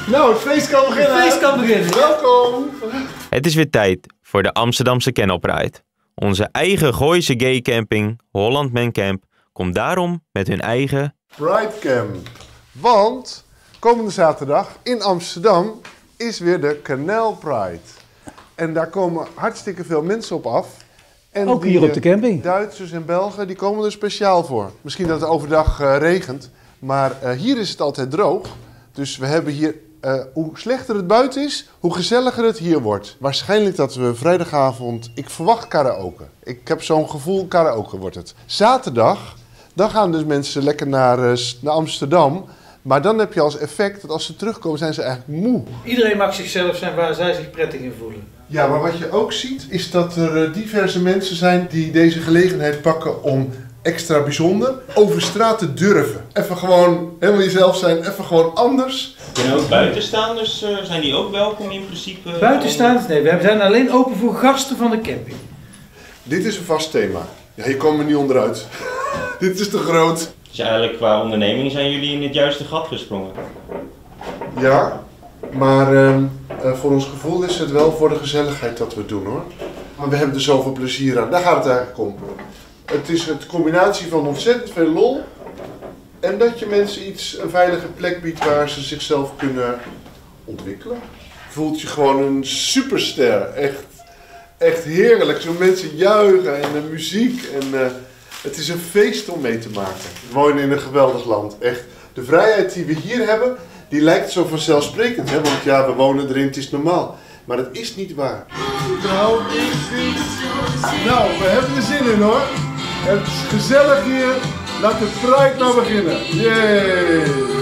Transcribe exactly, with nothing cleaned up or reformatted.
Nou, het feest kan beginnen. Het feest kan beginnen. Welkom. Het is weer tijd voor de Amsterdamse Kennelpride. Onze eigen Gooise gay camping, Holland Man Camp, komt daarom met hun eigen Pride Camp. Want komende zaterdag in Amsterdam is weer de Canal Pride. En daar komen hartstikke veel mensen op af. En Ook die, hier op de camping. Duitsers en Belgen die komen er speciaal voor. Misschien dat het overdag uh, regent, maar uh, hier is het altijd droog. Dus we hebben hier, uh, hoe slechter het buiten is, hoe gezelliger het hier wordt. Waarschijnlijk dat we vrijdagavond, ik verwacht karaoke. Ik heb zo'n gevoel, karaoke wordt het. Zaterdag, dan gaan dus mensen lekker naar, uh, naar Amsterdam. Maar dan heb je als effect dat als ze terugkomen zijn ze eigenlijk moe. Iedereen mag zichzelf zijn waar zij zich prettig in voelen. Ja, maar wat je ook ziet is dat er diverse mensen zijn die deze gelegenheid pakken om extra bijzonder over straat te durven. Even gewoon helemaal jezelf zijn, even gewoon anders. Kunnen ook buitenstaanders, uh, zijn die ook welkom in principe? Uh, Buitenstaanders? Nee, we zijn alleen open voor gasten van de camping. Dit is een vast thema. Ja, hier komen we niet onderuit. Dit is te groot. Dus eigenlijk qua onderneming zijn jullie in het juiste gat gesprongen? Ja, maar uh, uh, voor ons gevoel is het wel voor de gezelligheid dat we het doen hoor. Maar we hebben er zoveel plezier aan, daar gaat het eigenlijk om. Het is een combinatie van ontzettend veel lol en dat je mensen iets, een veilige plek biedt waar ze zichzelf kunnen ontwikkelen. Voelt je gewoon een superster, echt, echt heerlijk. Zo mensen juichen en de muziek en uh, het is een feest om mee te maken. We wonen in een geweldig land, echt. De vrijheid die we hier hebben, die lijkt zo vanzelfsprekend, hè? Want ja, we wonen erin, het is normaal. Maar dat is niet waar. Nou, is niet. Nou, we hebben er zin in hoor. Het is gezellig hier. Laat de Pride nou beginnen. Yay!